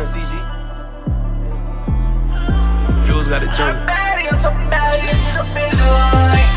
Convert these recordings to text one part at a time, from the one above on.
MCG. Jules got a jump. I'm talking about it, it's a bitch line.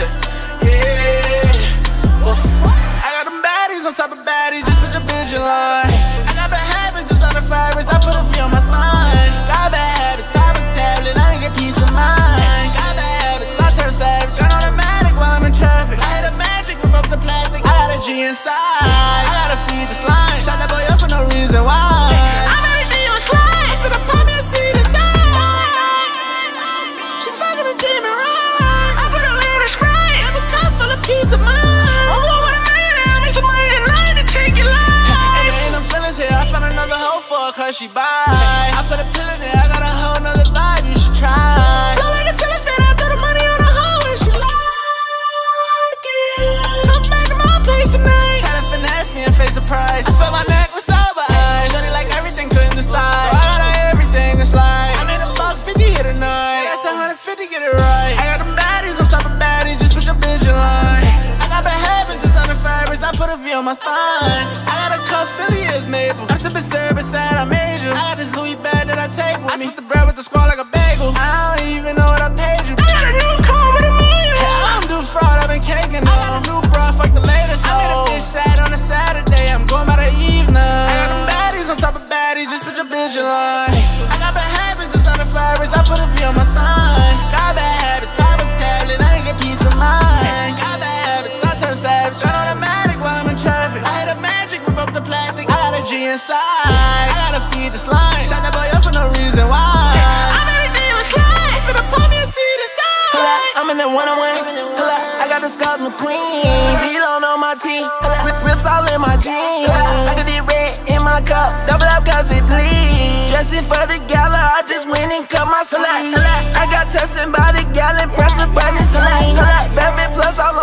Yeah. I got them baddies on top of baddies, just put your bitch in line. I got bad habits, it's on the fibers, I put a V on my spine. Got bad habits, got a tablet, I need a peace of mind. Got bad habits, I turn savage, turn automatic while I'm in traffic. I hit a magic, rip up the plastic, I got a G inside. I gotta feed the slime, shot that boy up for no reason why. I'm everything you slime, I'm finna pop me a seed inside. She fucking a demon right, I put a little spray, have a cup full of peace of mind. I'm over the million, I need some money tonight to take your life. And there ain't no feelings here, I found another hoe for her cause she buy. I put a pill in there, I got a whole nother vibe, you should try. Feel like a cellophane, I throw the money on the hoe and she like it. Come back to my place tonight, try to finesse me and face the price. I feel my neck with sober eyes, shorty like everything couldn't decide. So I got her everything that's like, I made a $150 here tonight, that's 150, get it right. I got them baddies on top of baddies, just put your bitch in line. I got bad habits, it's on the fibers, I put a V on my spine. I got a cuff, Philly is Maple, I'm sipping syrup inside, I made you. I got this Louis bag that I take with me, I split the bread with the squad like a bagel. I don't even know what I paid you. I got a new car with a million. Yeah, I'm due fraud, I've been caking. I got a new bra, fuck the latest. I made a bitch sad on a Saturday, I'm going by the evening. I got them baddies on top of baddies, just put your bitch in line. I got bad habits, it's on the fibers, I put a V on my spine. Got bad habits, got a tablet, I need a peace of mind. Got bad habits, I turn savage, turn automatic while I'm in traffic. I hit a magic, rip up the plastic, I got a G inside. I gotta feed the slime, shot that boy up for no reason why. I'm everything you slime, I'm finna pop me a seed inside. I'm in that one-on-one, I got the Scott McQueen. D-Lone on my team, rips all in my jeans. I got it red in my cup, double up cause it bleeds. Dressing for the gala, I just went and cut my sleeves. I got testing by the gallon, press a button, sling. Velvet plus all